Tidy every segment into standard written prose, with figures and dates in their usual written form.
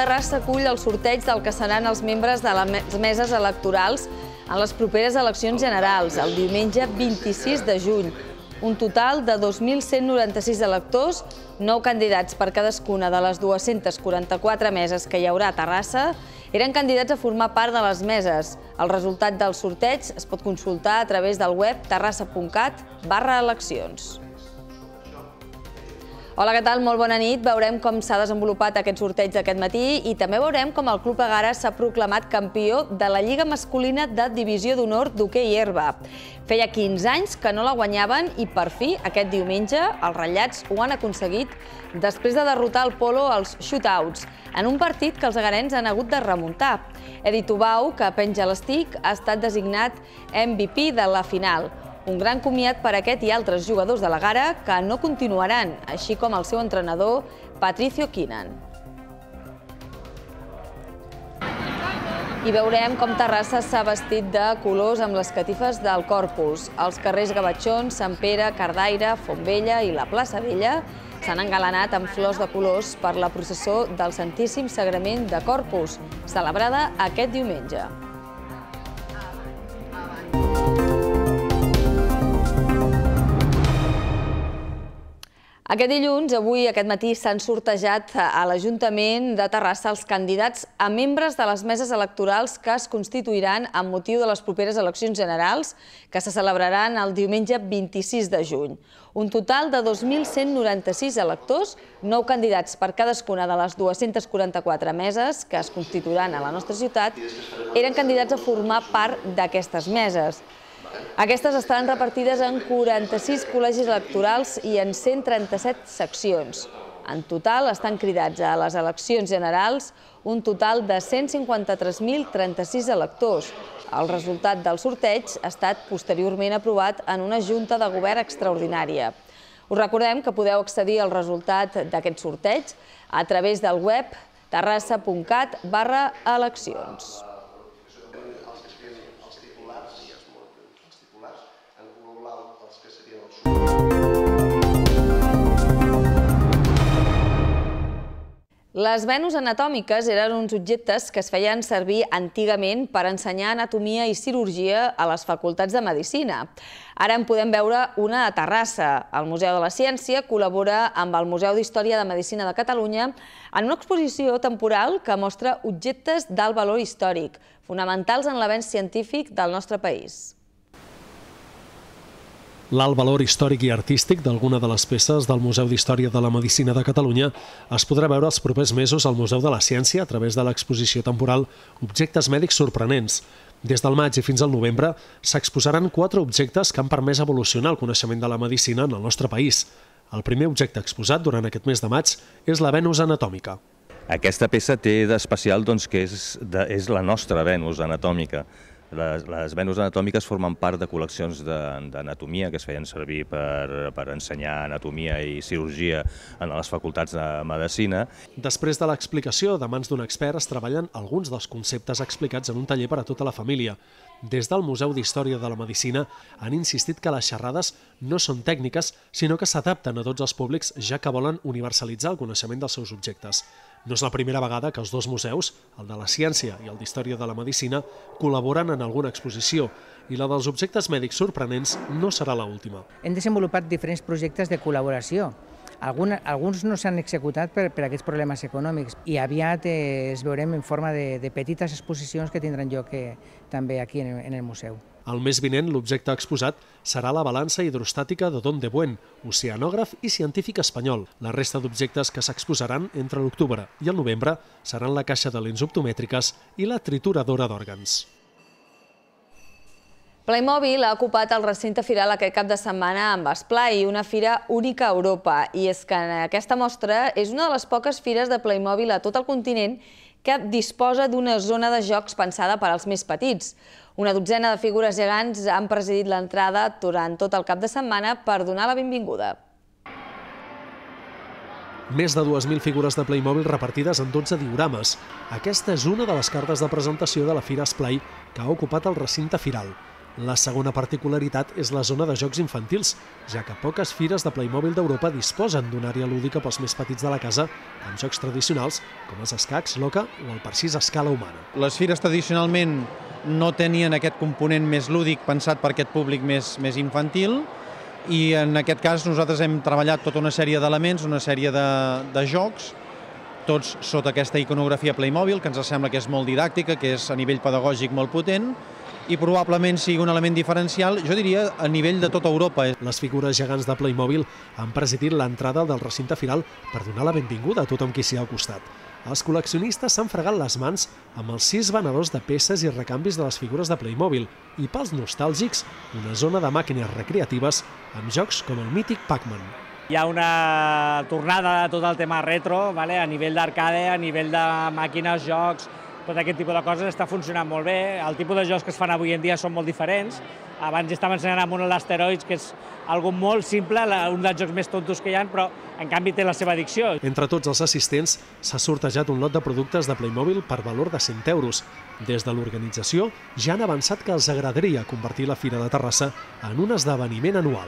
Terrassa acull el sorteig del que seran els membres de les meses electorals en les properes eleccions generals, el diumenge 26 de juny. Un total de 2.196 electors, 9 candidats per cadascuna de les 244 meses que hi haurà a Terrassa, eren candidats a formar part de les meses. El resultat del sorteig es pot consultar a través del web terrassa.cat/eleccions. Hola, què tal? Molt bona nit. Veurem com s'ha desenvolupat aquest sorteig d'aquest matí i també veurem com el Club Egara s'ha proclamat campió de la Lliga Masculina de Divisió d'Honor d'hoquei herba. Feia 15 anys que no la guanyaven i per fi aquest diumenge els ratllats ho han aconseguit després de derrotar el Polo als shootouts en un partit que els egarencs han hagut de remuntar. Edi Tubau, que penja l'estic, ha estat designat MVP de la final. Un gran comiat per aquest i altres jugadors de l'Egara que no continuaran, així com el seu entrenador, Patricio Quinan. I veurem com Terrassa s'ha vestit de colors amb les catifes del Corpus. Els carrers Gavatxons, Sant Pere, Cardaire, Fontvella i la plaça Vella s'han engalanat amb flors de colors per la processó del Santíssim Sagrament de Corpus, celebrada aquest diumenge. Aquest dilluns, avui, aquest matí, s'han sortejat a l'Ajuntament de Terrassa els candidats a membres de les meses electorals que es constituiran amb motiu de les properes eleccions generals que se celebraran el diumenge 26 de juny. Un total de 2.196 electors, 9 candidats per cadascuna de les 244 meses que es constituiran a la nostra ciutat, eren candidats a formar part d'aquestes meses. Aquestes estaran repartides en 46 col·legis electorals i en 137 seccions. En total estan cridats a les eleccions generals un total de 153.036 electors. El resultat del sorteig ha estat posteriorment aprovat en una junta de govern extraordinària. Us recordem que podeu accedir al resultat d'aquest sorteig a través del web terrassa.cat/eleccions. Les Venus anatòmiques eren uns objectes que es feien servir antigament per ensenyar anatomia i cirurgia a les facultats de Medicina. Ara en podem veure una a Terrassa. El Museu de la Ciència col·labora amb el Museu d'Història de Medicina de Catalunya en una exposició temporal que mostra objectes d'alt valor històric, fonamentals en l'avenç científic del nostre país. L'alt valor històric i artístic d'alguna de les peces del Museu d'Història de la Medicina de Catalunya es podrà veure els propers mesos al Museu de la Ciència a través de l'exposició temporal Objectes mèdics sorprenents. Des del maig i fins al novembre s'exposaran 4 objectes que han permès evolucionar el coneixement de la medicina en el nostre país. El primer objecte exposat durant aquest mes de maig és la Venus anatòmica. Aquesta peça té d'especial que és la nostra Venus anatòmica. Les Venus anatòmiques formen part de col·leccions d'anatomia que es feien servir per ensenyar anatomia i cirurgia en les facultats de Medicina. Després de l'explicació de mans d'un expert es treballen alguns dels conceptes explicats en un taller per a tota la família. Des del Museu d'Història de la Medicina han insistit que les xerrades no són tècniques, sinó que s'adapten a tots els públics, ja que volen universalitzar el coneixement dels seus objectes. No és la primera vegada que els dos museus, el de la Ciència i el d'Història de la Medicina, col·laboren en alguna exposició i la dels objectes mèdics sorprenents no serà l'última. Hem desenvolupat diferents projectes de col·laboració. Alguns no s'han executat per aquests problemes econòmics i aviat es veurem en forma de petites exposicions que tindran lloc també aquí en el museu. El mes vinent l'objecte exposat serà la balança hidrostàtica de Don de Buen, oceanògraf i científic espanyol. La resta d'objectes que s'exposaran entre l'octubre i el novembre seran la caixa de lents optomètriques i la trituradora d'òrgans. Playmobil ha ocupat el recinte firal aquest cap de setmana amb Esplai, una fira única a Europa. I és que aquesta mostra és una de les poques fires de Playmobil a tot el continent que disposa d'una zona de jocs pensada per als més petits. Una dotzena de figures gegants han presidit l'entrada durant tot el cap de setmana per donar la benvinguda. Més de 2.000 figures de Playmobil repartides en 12 diorames. Aquesta és una de les cartes de presentació de la Fira Esplai que ha ocupat el recinte firal. La segona particularitat és la zona de jocs infantils, ja que poques fires de Playmobil d'Europa disposen d'una àrea lúdica pels més petits de la casa amb jocs tradicionals com els escacs, l'oca o el parxís a escala humana. Les fires tradicionalment no tenien aquest component més lúdic pensat per aquest públic més infantil i en aquest cas nosaltres hem treballat tota una sèrie d'elements, una sèrie de jocs, tots sota aquesta iconografia Playmobil, que ens sembla que és molt didàctica, que és a nivell pedagògic molt potent, i probablement sigui un element diferencial, jo diria, a nivell de tota Europa. Les figures gegants de Playmobil han presidit l'entrada del recinte firal per donar la benvinguda a tothom qui s'hi ha acostat. Els col·leccionistes s'han fregat les mans amb els 6 venedors de peces i recanvis de les figures de Playmobil i pels nostàlgics, una zona de màquines recreatives amb jocs com el mític Pac-Man. Hi ha una tornada de tot el tema retro, a nivell d'arcade, a nivell de màquines, jocs, tot aquest tipus de coses està funcionant molt bé. El tipus de jocs que es fan avui en dia són molt diferents. Abans ja estava ensenyant amb un l'Asteroids, que és algo molt simple, un dels jocs més tontos que hi ha, però en canvi té la seva addicció. Entre tots els assistents s'ha sortejat un lot de productes de Playmobil per valor de 100 euros. Des de l'organització ja han avançat que els agradaria convertir la Fira de Terrassa en un esdeveniment anual.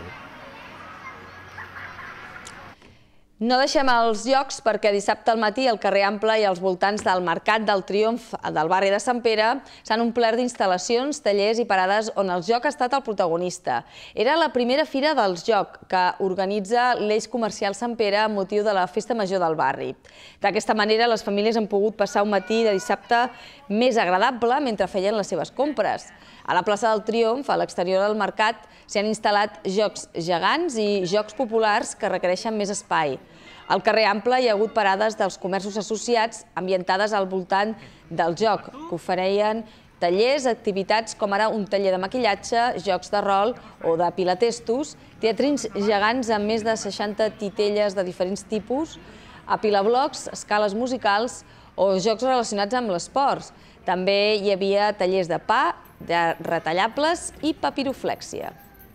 No deixem els llocs perquè dissabte al matí al carrer Ample i als voltants del Mercat del Triomf del barri de Sant Pere s'han omplert d'instal·lacions, tallers i parades on el joc ha estat el protagonista. Era la primera fira dels jocs que organitza l'Eix Comercial Sant Pere amb motiu de la Festa Major del barri. D'aquesta manera, les famílies han pogut passar un matí de dissabte més agradable mentre feien les seves compres. A la plaça del Triomf, a l'exterior del mercat, s'hi han instal·lat jocs gegants i jocs populars que requereixen més espai. Al carrer Ample hi ha hagut parades dels comerços associats ambientades al voltant del joc, que ofereixen tallers, activitats com ara un taller de maquillatge, jocs de rol o de pilatestos, teatrins gegants amb més de 60 titelles de diferents tipus, apilablocs, escales musicals o jocs relacionats amb l'esport. També hi havia tallers de pa, de retallables i papiroflèxia.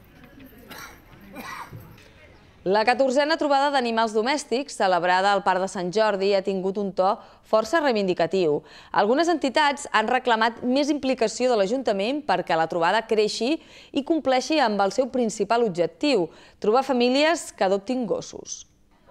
La 14a trobada d'animals domèstics, celebrada al Parc de Sant Jordi, ha tingut un to força reivindicatiu. Algunes entitats han reclamat més implicació de l'Ajuntament perquè la trobada creixi i compleixi amb el seu principal objectiu, trobar famílies que adoptin gossos.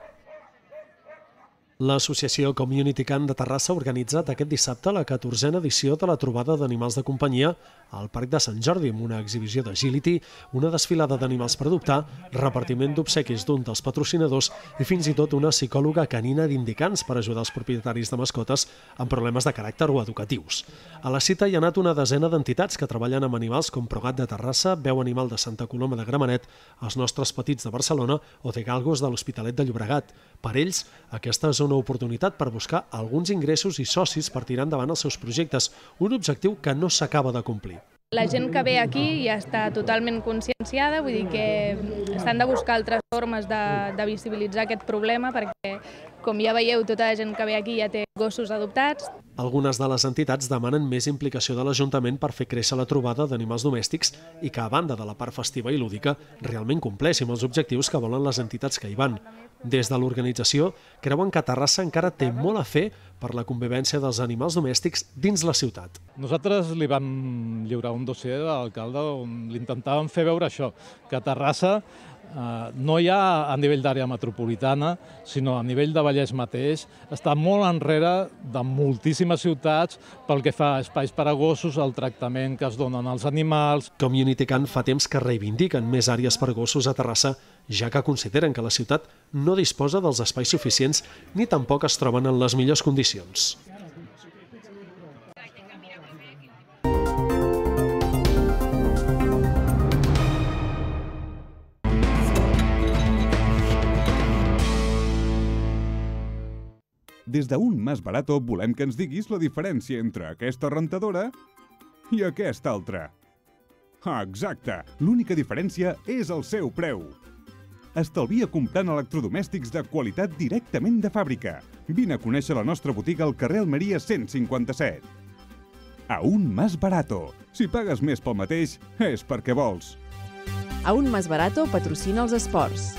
L'associació Community Can de Terrassa ha organitzat aquest dissabte la 14a edició de la trobada d'animals de companyia al Parc de Sant Jordi, amb una exhibició d'agility, una desfilada d'animals per adoptar, repartiment d'obsequis d'un dels patrocinadors i fins i tot una psicòloga canina d'indicants per ajudar els propietaris de mascotes amb problemes de caràcter o educatius. A la cita hi ha anat una desena d'entitats que treballen amb animals com Progat de Terrassa, Veu Animal de Santa Coloma de Gramenet, Els Nostres Petits de Barcelona o de Galgos de l'Hospitalet de Llobregat. Per ells, aquesta és una oportunitat per buscar alguns ingressos i socis per tirar endavant els seus projectes, un objectiu que no s'acaba de complir. La gent que ve aquí ja està totalment conscienciada, vull dir que s'han de buscar altres formes de visibilitzar aquest problema perquè, com ja veieu, tota la gent que ve aquí ja té gossos adoptats. Algunes de les entitats demanen més implicació de l'Ajuntament per fer créixer la trobada d'animals domèstics i que, a banda de la part festiva i lúdica, realment compleixi amb els objectius que volen les entitats que hi van. Des de l'organització, creuen que Terrassa encara té molt a fer per la convivència dels animals domèstics dins la ciutat. Nosaltres li vam lliurar un dossier a l'alcalde on li intentàvem fer veure això, que a Terrassa no hi ha a nivell d'àrea metropolitana, sinó a nivell de Vallès mateix, està molt enrere de moltíssimes ciutats pel que fa a espais per a gossos, el tractament que es donen als animals. Community Can fa temps que reivindiquen més àrees per gossos a Terrassa, ja que consideren que la ciutat no disposa dels espais suficients ni tampoc es troben en les millors condicions. Des d'Un Más Barato volem que ens diguis la diferència entre aquesta rentadora i aquesta altra. Ah, exacte! L'única diferència és el seu preu. Estalvia comprant electrodomèstics de qualitat directament de fàbrica. Vine a conèixer la nostra botiga al carrer Almeria 157. Aún Más Barato. Si pagues més pel mateix, és perquè vols. Aún Más Barato patrocina els esports.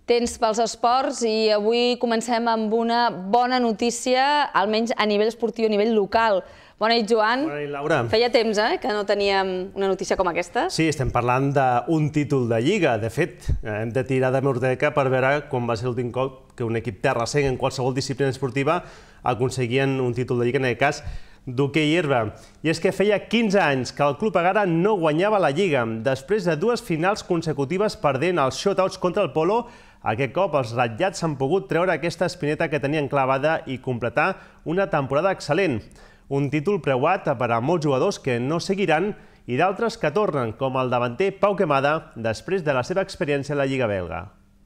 Temps pels esports i avui comencem amb una bona notícia, almenys a nivell esportiu, a nivell local. Bona nit, Joan. Bona nit, Laura. Feia temps que no teníem una notícia com aquesta. Sí, estem parlant d'un títol de Lliga. De fet, hem de tirar de menorteca per veure quan va ser l'últim cop que un equip terrassenc en qualsevol disciplina esportiva aconseguien un títol de Lliga, en aquest cas d'hoquei herba. I és que feia 15 anys que el Club Egara no guanyava la Lliga. Després de 2 finals consecutives perdent els shotouts contra el Polo, aquest cop els ratllats s'han pogut treure aquesta espineta que tenien clavada i completar una temporada excel·lent. Un títol preuat per a molts jugadors que no seguiran i d'altres que tornen, com el davanter Pau Quemada, després de la seva experiència a la Lliga belga.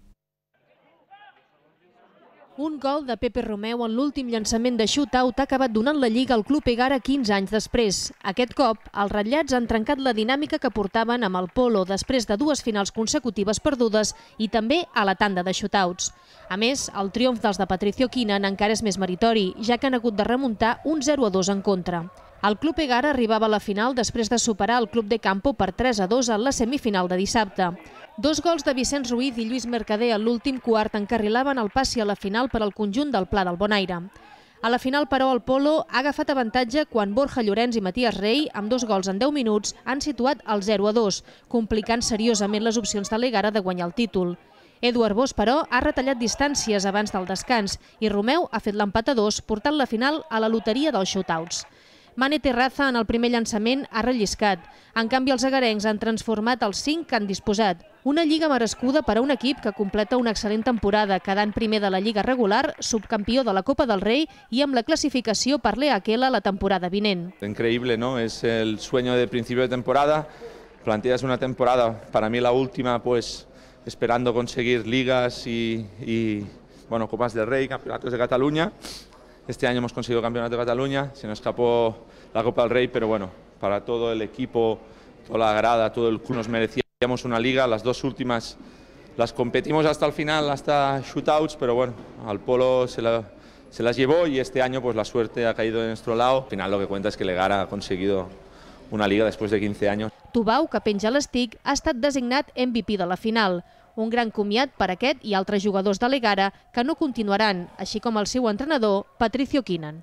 Un gol de Pepe Romeu en l'últim llançament de shootout ha acabat donant la Lliga al Club Egara 15 anys després. Aquest cop, els ratllats han trencat la dinàmica que portaven amb el Polo després de 2 finals consecutives perdudes i també a la tanda de shootouts. A més, el triomf dels de Patricio Quinan encara és més meritori, ja que han hagut de remuntar un 0-2 en contra. El Club Egara arribava a la final després de superar el Club de Campo per 3-2 en la semifinal de dissabte. 2 gols de Vicenç Ruiz i Lluís Mercader a l'últim quart encarrilaven el passi a la final per al conjunt del Pla del Bonaire. A la final, però, el Polo ha agafat avantatge quan Borja Llorenç i Matías Rey, amb 2 gols en 10 minuts, han situat el 0-2, complicant seriosament les opcions de l'Egara de guanyar el títol. Eduard Bosch, però, ha retallat distàncies abans del descans i Romeu ha fet l'empat a 2, portant la final a la loteria dels shootouts. Mane Terraza, en el primer llançament, ha relliscat. En canvi, els egarencs han transformat els 5 que han disposat. Una lliga merescuda per a un equip que completa una excel·lent temporada, quedant primer de la Lliga regular, subcampió de la Copa del Rei i amb la clasificació per l'EAQL la temporada vinent. Increíble, ¿no? Es el sueño de principio de temporada. Planteas una temporada, para mí la última, pues esperando conseguir ligas y bueno, Copas del Rey, campeonatos de Cataluña. Este año hemos conseguido campeonato de Cataluña, se nos escapó la Copa del Rey, pero bueno, para todo el equipo, toda la grada, todo el club nos merecíamos una liga. Las 2 últimas las competimos hasta el final, hasta shootouts, pero bueno, al Polo se las llevó y este año pues la suerte ha caído de nuestro lado. Al final lo que cuenta es que el Egara ha conseguido una liga después de 15 años. Tubau, que penja l'estic, ha estat designat MVP de la final. Un gran comiat per aquest i altres jugadors de l'Egara que no continuaran, així com el seu entrenador, Patricio Quinan.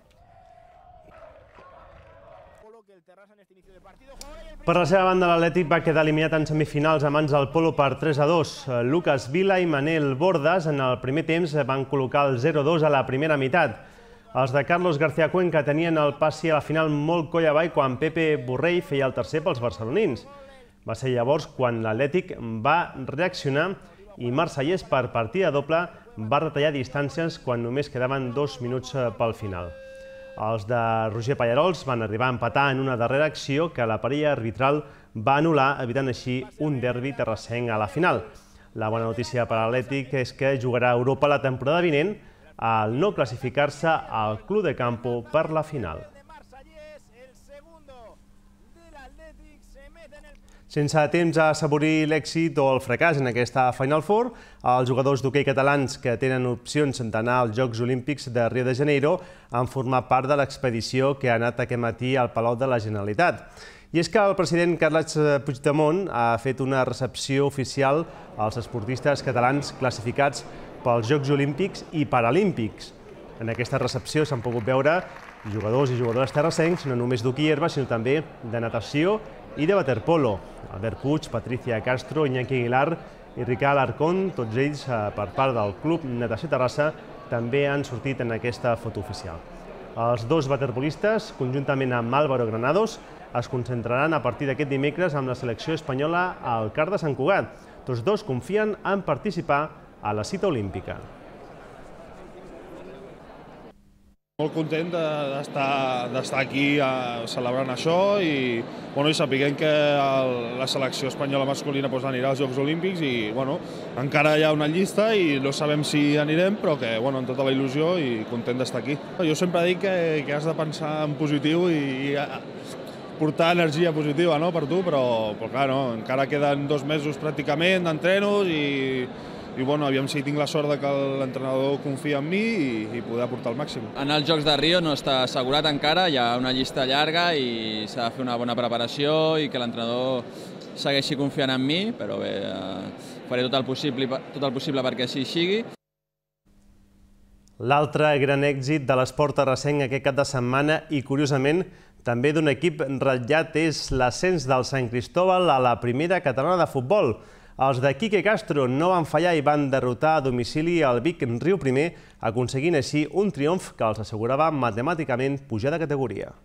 Per la seva banda, l'Atlètic va quedar eliminat en semifinals a mans del Polo per 3-2. Lucas Vila i Manel Bordas en el primer temps van col·locar el 0-2 a la primera meitat. Els de Carlos García Cuenca tenien el passi a la final molt coll avall quan Pepe Borrell feia el tercer pels barcelonins. Va ser llavors quan l'Atlètic va reaccionar i Marsellès, per partida doble, va retallar distàncies quan només quedaven 2 minuts pel final. Els de Roger Pallarols van arribar a empatar en una darrera acció que la parella arbitral va anul·lar, evitant així un derbi terrassenc a la final. La bona notícia per a l'Atlètic és que jugarà a Europa la temporada vinent al no classificar-se al Club de Campo per la final. Sense temps a assaborir l'èxit o el fracàs en aquesta Final Four, els jugadors d'hoquei catalans que tenen opcions d'anar als Jocs Olímpics de Rio de Janeiro han format part de l'expedició que ha anat aquest matí al Palau de la Generalitat. I és que el president Carles Puigdemont ha fet una recepció oficial als esportistes catalans classificats pels Jocs Olímpics i Paralímpics. En aquesta recepció s'han pogut veure jugadors i jugadores terrassencs, no només d'hoquei herba, sinó també de natació i de waterpolo. Albert Puig, Patricia Castro, Iñaki Aguilar i Ricard Alarcón, tots ells per part del Club Natació Terrassa, també han sortit en aquesta foto oficial. Els 2 waterpolistes, conjuntament amb Álvaro Granados, es concentraran a partir d'aquest dimecres amb la selecció espanyola al CAR de Sant Cugat. Tots 2 confien en participar a la cita olímpica. Molt content d'estar aquí celebrant això i sapiguem que la selecció espanyola masculina anirà als Jocs Olímpics i encara hi ha una llista i no sabem si anirem, però que amb tota la il·lusió i content d'estar aquí. Jo sempre dic que has de pensar en positiu i portar energia positiva per tu, però clar, encara queden 2 mesos pràcticament d'entrenos i aviam si tinc la sort que l'entrenador confia en mi i poder aportar el màxim. Anar als Jocs de Rio no està assegurat encara, hi ha una llista llarga i s'ha de fer una bona preparació i que l'entrenador segueixi confiant en mi, però bé, faré tot el possible perquè així sigui. L'altre gran èxit de l'esport terrassenc aquest cap de setmana i, curiosament, també d'un equip ratllat és l'ascens del Sant Cristóbal a la primera catalana de futbol. Els de Quique Castro no van fallar i van derrotar a domicili el Vic Riu Primer, aconseguint així un triomf que els assegurava matemàticament pujar de categoria.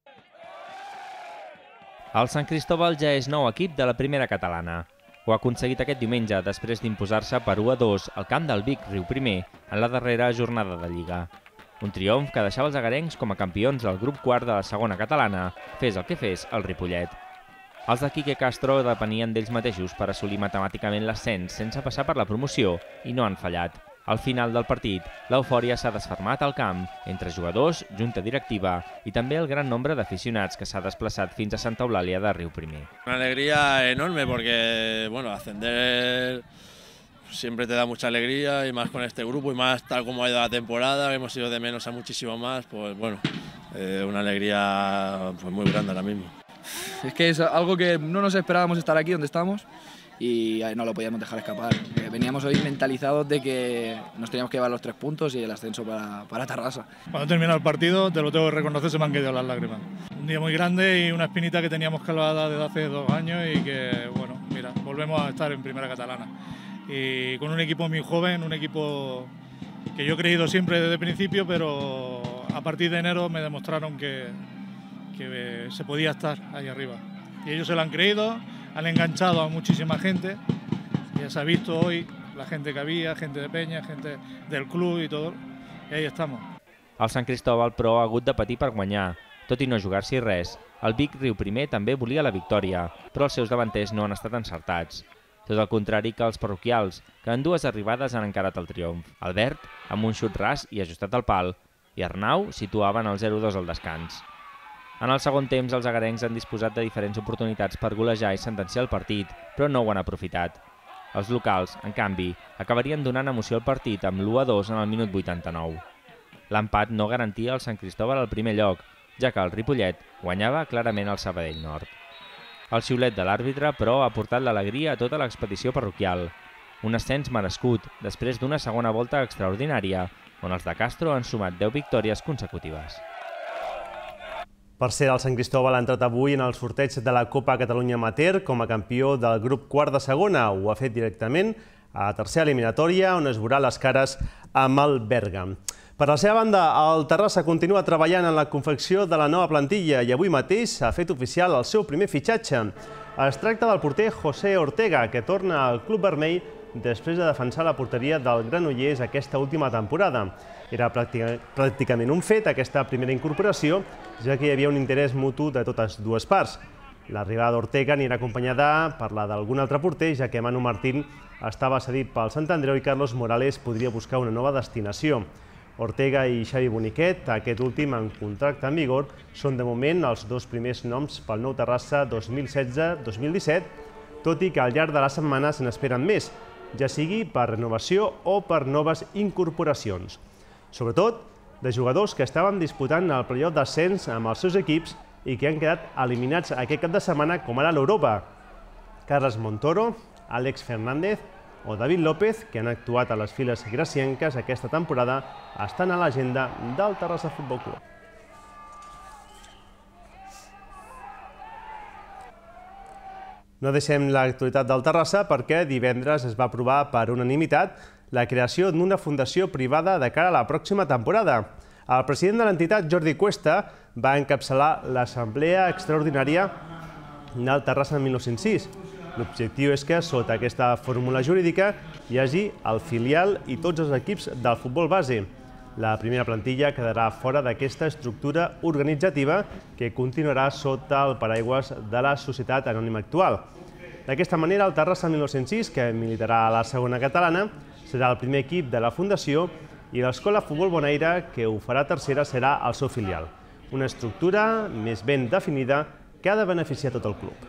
El Sant Cristóbal ja és nou equip de la primera catalana. Ho ha aconseguit aquest diumenge després d'imposar-se per 1-2 al camp del Vic Riu Primer en la darrera jornada de Lliga. Un triomf que deixava els agarencs com a campions del grup quart de la segona catalana, fes el que fes el Ripollet. Els de Quique Castro depenien d'ells mateixos per assolir matemàticament l'ascens sense passar per la promoció i no han fallat. Al final del partit, l'eufòria s'ha desfermat al camp, entre jugadors, junta directiva i també el gran nombre d'aficionats que s'ha desplaçat fins a Santa Eulàlia de Riu Primer. Una alegría enorme porque, bueno, ascender siempre te da mucha alegría y más con este grupo y más tal como ha ido la temporada, hemos ido de menos a muchísimo más, pues bueno, una alegría pues muy grande ahora mismo. Es que es algo que no nos esperábamos estar aquí donde estamos y no lo podíamos dejar escapar. Veníamos hoy mentalizados de que nos teníamos que llevar los 3 puntos y el ascenso para Tarrasa. Cuando termina el partido, te lo tengo que reconocer, se me han caído las lágrimas. Un día muy grande y una espinita que teníamos clavada desde hace 2 años y que, bueno, mira, volvemos a estar en primera catalana. Y con un equipo muy joven, un equipo que yo he creído siempre desde el principio, pero a partir de enero me demostraron que se podía estar ahí arriba. Y ellos se lo han creído, han enganchado a muchísima gente, ya se ha visto hoy la gente que había, gente de Peña, gente del club y todo, y ahí estamos. El Sant Cristóbal, però, ha hagut de patir per guanyar. Tot i no jugar-s'hi res, el Vic Riu Primer també volia la victòria, però els seus davanters no han estat encertats. Tot el contrari que els parroquials, que en 2 arribades han encarat el triomf. Albert, amb un xut ras i ajustat al pal, i Arnau situaven el 0-2 al descans. En el segon temps, els agarencs han disposat de diferents oportunitats per golejar i sentenciar el partit, però no ho han aprofitat. Els locals, en canvi, acabarien donant emoció al partit amb l'1-2 en el minut 89. L'empat no garantia al Sant Cristóbal al primer lloc, ja que el Ripollet guanyava clarament el Sabadell Nord. El xiulet de l'àrbitre, però, ha portat l'alegria a tota l'expedició parroquial. Un ascens merescut, després d'una segona volta extraordinària, on els de Castro han sumat 10 victòries consecutives. Per cert, el Sant Cristóbal ha entrat avui en el sorteig de la Copa Catalunya Amateur com a campió del grup quart de segona. Ho ha fet directament a la tercera eliminatòria, on es veurà les cares amb el Berga. Per la seva banda, el Terrassa continua treballant en la confecció de la nova plantilla i avui mateix s'ha fet oficial el seu primer fitxatge. Es tracta del porter José Ortega, que torna al club vermell després de defensar la porteria del Granollers aquesta última temporada. Era pràcticament un fet aquesta primera incorporació, ja que hi havia un interès mutu de totes dues parts. L'arribada d'Ortega anirà acompanyada per la d'algun altre porter, ja que Manu Martín estava cedit pel Sant Andreu i Carlos Morales podria buscar una nova destinació. Ortega i Xavi Boniquet, aquest últim en contracte en vigor, són de moment els 2 primers noms pel nou Terrassa 2016-2017, tot i que al llarg de la setmana se n'esperen més, ja sigui per renovació o per noves incorporacions. Sobretot, de jugadors que estaven disputant el playoff d'ascens amb els seus equips i que han quedat eliminats aquest cap de setmana, com ara l'Europa. Carles Montoro, Àlex Fernández o David López, que han actuat a les files gracienques aquesta temporada, estan a l'agenda del Terrassa Futbol Club. No deixem l'actualitat del Terrassa perquè divendres es va aprovar per unanimitat la creació d'una fundació privada de cara a la pròxima temporada. El president de l'entitat, Jordi Cuesta, va encapçalar l'assemblea extraordinària del Terrassa en 1906. L'objectiu és que, sota aquesta fórmula jurídica, hi hagi el filial i tots els equips del futbol base. La primera plantilla quedarà fora d'aquesta estructura organitzativa que continuarà sota el paraigües de la societat anònima actual. D'aquesta manera, el Terrassa 1906, que militarà a la segona catalana, serà el primer equip de la Fundació i l'Escola Futbol Bonaire, que ho farà tercera, serà el seu filial. Una estructura més ben definida que ha de beneficiar tot el club.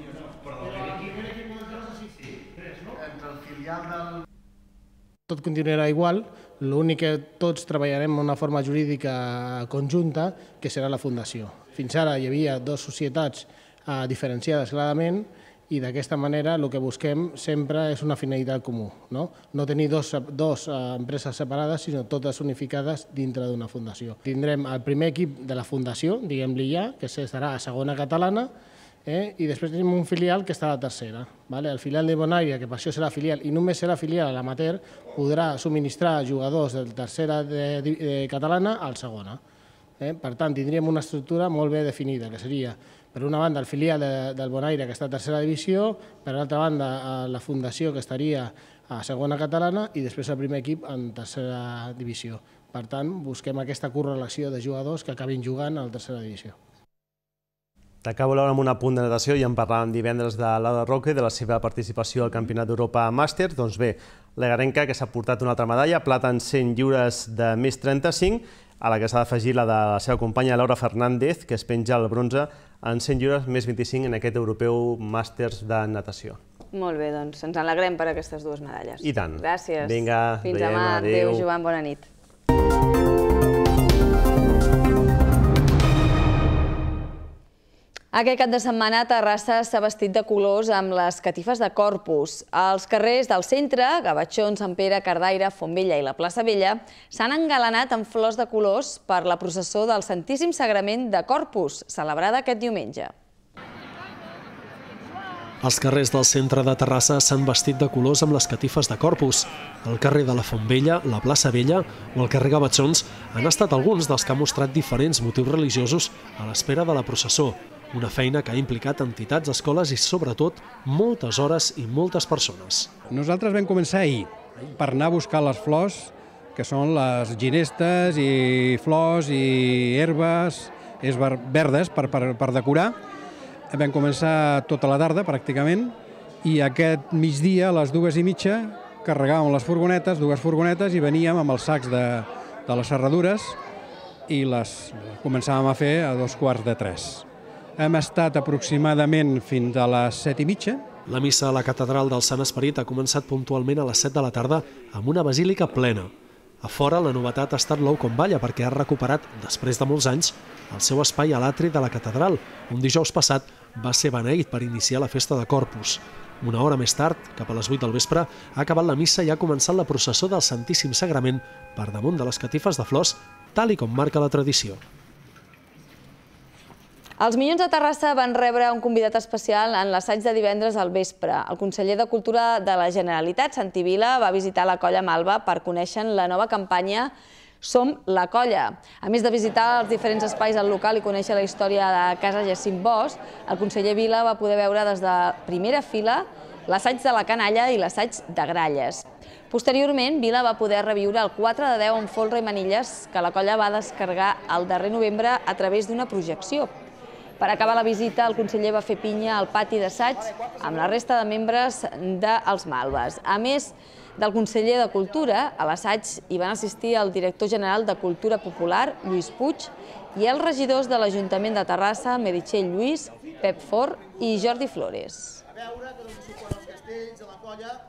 Tot continuarà igual, l'únic que tots treballarem en una forma jurídica conjunta, que serà la Fundació. Fins ara hi havia 2 societats diferenciades clarament i d'aquesta manera el que busquem sempre és una finalitat comú, no tenir dues empreses separades, sinó totes unificades dintre d'una fundació. Tindrem el primer equip de la fundació, diguem-li ja, que estarà a segona catalana, i després tenim un filial que està a la tercera. El filial de Bonaire, que per això serà filial i només serà filial a l'amateur, podrà subministrar jugadors de tercera catalana al segona. Per tant, tindríem una estructura molt bé definida, que seria, per una banda, el filial del Bonaire, que està a tercera divisió, per l'altra banda, la fundació, que estaria a segona catalana, i després el primer equip en tercera divisió. Per tant, busquem aquesta correlació de jugadors que acabin jugant a la tercera divisió. T'acabo l'hora amb un apunt de natació i en parlàvem divendres de Laura Roque, de la seva participació al Campionat d'Europa Màster. Doncs bé, l'egarenca que s'ha portat una altra medalla, plata en 100 lliures de més 35, a la que s'ha d'afegir la de la seva companya Laura Fernández, que es penja el bronze en 100 lliures més 25 en aquest europeu Màsters de natació. Molt bé, doncs ens alegrem per aquestes dues medalles. I tant. Gràcies. Vinga, fins demà. Adéu, Joan, bona nit. Aquest cap de setmana Terrassa s'ha vestit de colors amb les catifes de Corpus. Els carrers del centre, Gavatxons, Sant Pere, Cardaire, Fontvella i la plaça Vella, s'han engalanat amb flors de colors per la processó del Santíssim Sagrament de Corpus, celebrada aquest diumenge. Els carrers del centre de Terrassa s'han vestit de colors amb les catifes de Corpus. El carrer de la Fontvella, la plaça Vella o el carrer Gavatxons han estat alguns dels que han mostrat diferents motius religiosos a l'espera de la processó. Una feina que ha implicat entitats, escoles i, sobretot, moltes hores i moltes persones. Nosaltres vam començar ahir per anar a buscar les flors, que són les ginestes i flors i herbes verdes per decorar. Vam començar tota la tarda, pràcticament, i aquest migdia, a les 2:30, carregàvem les furgonetes, dues furgonetes, i veníem amb els sacs de les serradures i les començàvem a fer a 2:45. Hem estat aproximadament fins a les 7:30. La missa a la catedral del Sant Esperit ha començat puntualment a les 7 de la tarda amb una basílica plena. A fora, la novetat ha estat l'Ou com balla, perquè ha recuperat, després de molts anys, el seu espai a l'atri de la catedral. Un dijous passat va ser beneït per iniciar la festa de Corpus. Una hora més tard, cap a les 8 del vespre, ha acabat la missa i ha començat la processó del Santíssim Sagrament per damunt de les catifes de flors, tal i com marca la tradició. Els Minyons de Terrassa van rebre un convidat especial en l'assaig de divendres al vespre. El conseller de Cultura de la Generalitat, Santi Vila, va visitar la colla Malva per conèixer la nova campanya Som la Colla. A més de visitar els diferents espais al local i conèixer la història de Casa Jacint Bosch, el conseller Vila va poder veure des de primera fila l'assaig de la canalla i l'assaig de gralles. Posteriorment, Vila va poder reviure el 4 de 10 amb folre i manilles que la colla va descarregar el darrer novembre a través d'una projecció. Per acabar la visita, el conseller va fer pinya al pati d'assaig amb la resta de membres dels Malves. A més del conseller de Cultura, a l'assaig hi van assistir el director general de Cultura Popular, Lluís Puig, i els regidors de l'Ajuntament de Terrassa, Meritxell Lluís, Pep Fort i Jordi Flores. A veure que donen suport als castells, a la colla...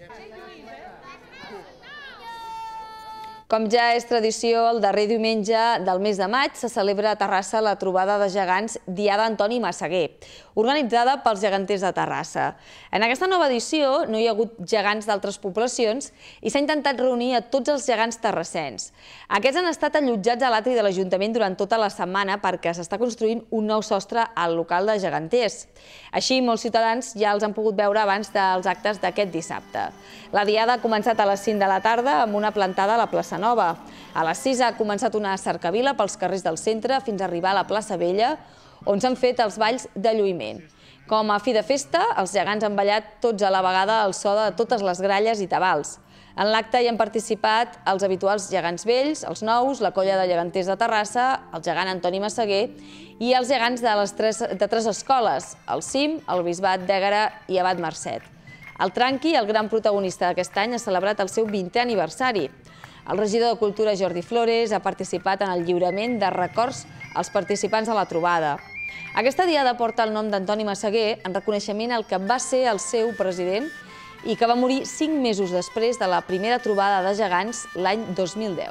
Com ja és tradició, el darrer diumenge del mes de maig se celebra a Terrassa la trobada de gegants Diada Antoni Massaguer, organitzada pels geganters de Terrassa. En aquesta nova edició no hi ha hagut gegants d'altres poblacions i s'ha intentat reunir a tots els gegants terrassens. Aquests han estat allotjats a l'atri de l'Ajuntament durant tota la setmana perquè s'està construint un nou sostre al local de geganters. Així, molts ciutadans ja els han pogut veure abans dels actes d'aquest dissabte. La Diada ha començat a les 5 de la tarda amb una plantada a la plaça Nova. A les 6 ha començat una cercavila pels carrers del centre fins a arribar a la plaça Vella, on s'han fet els balls de lluïment. Com a fi de festa, els gegants han ballat tots a la vegada al so de totes les gralles i tabals. En l'acte hi han participat els habituals gegants vells, els nous, la colla de geganters de Terrassa, el gegant Antoni Massaguer i els gegants de tres escoles, el CIM, el Bisbat d'Ègara i Abat Marcet. El Tranqui, el gran protagonista d'aquest any, ha celebrat el seu 20è aniversari. El regidor de Cultura, Jordi Flores, ha participat en el lliurament de records als participants de la trobada. Aquesta diada porta el nom d'Antoni Massaguer en reconeixement al que va ser el seu president i que va morir 5 mesos després de la primera trobada de gegants l'any 2010.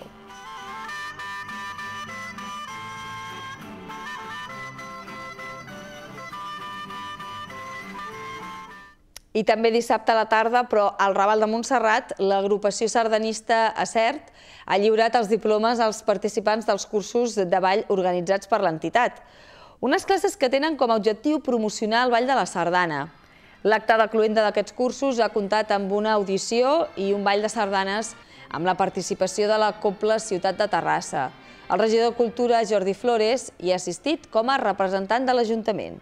I també dissabte a la tarda, però al Raval de Montserrat, l'agrupació sardanista Acert ha lliurat els diplomes als participants dels cursos de ball organitzats per l'entitat. Unes classes que tenen com a objectiu promocionar el ball de la sardana. L'acte de cloenda d'aquests cursos ha comptat amb una audició i un ball de sardanes amb la participació de la Cobla Ciutat de Terrassa. El regidor de Cultura, Jordi Flores, hi ha assistit com a representant de l'Ajuntament.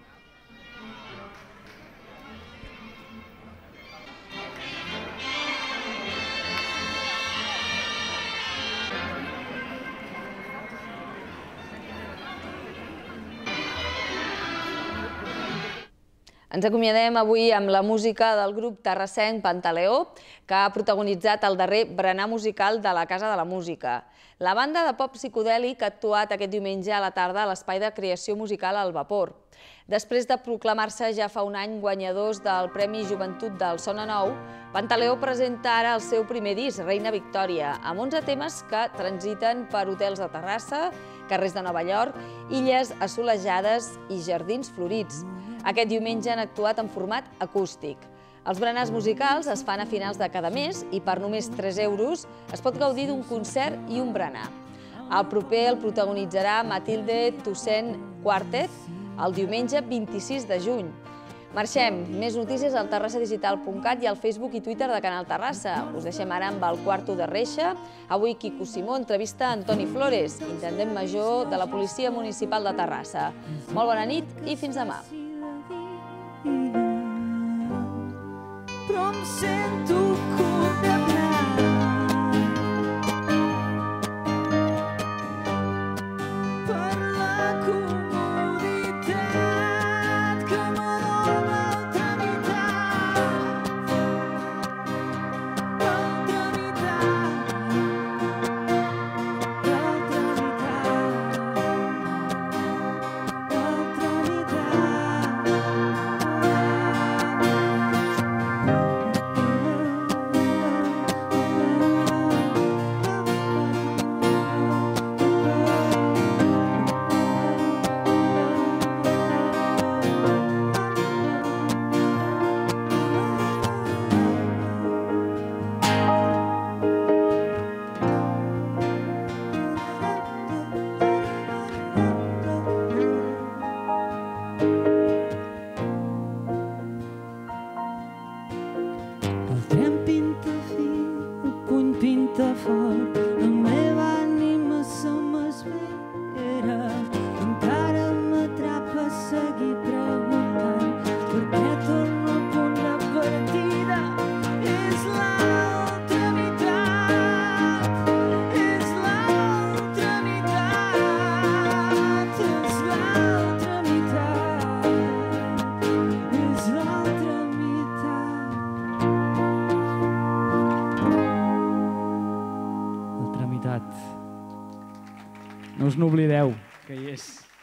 Ens acomiadem avui amb la música del grup terrassenc Pantaleó, que ha protagonitzat el darrer berenar musical de la Casa de la Música. La banda de pop psicodèlic ha actuat aquest diumenge a la tarda a l'Espai de Creació Musical al Vapor. Després de proclamar-se ja fa un any guanyadors del Premi Joventut del Sona Nou, Pantaleó presenta ara el seu primer disc, Reina Victòria, amb 11 temes que transiten per hotels de Terrassa, carrers de Nova York, illes assolejades i jardins florits. Aquest diumenge han actuat en format acústic. Els berenars musicals es fan a finals de cada mes i per només 3 euros es pot gaudir d'un concert i un berenar. El proper el protagonitzarà Matilde Toussaint Quartet el diumenge 26 de juny. Marxem. Més notícies al terrassadigital.cat i al Facebook i Twitter de Canal Terrassa. Us deixem ara amb el Quarto de Reixa. Avui Quico Simó entrevista Antoni Flores, intendent major de la Policia Municipal de Terrassa. Molt bona nit i fins demà. Però em sento condemnat per la comoditat que m'adona l'altra meitat. L'altra meitat. L'altra No us n'oblideu, que hi és.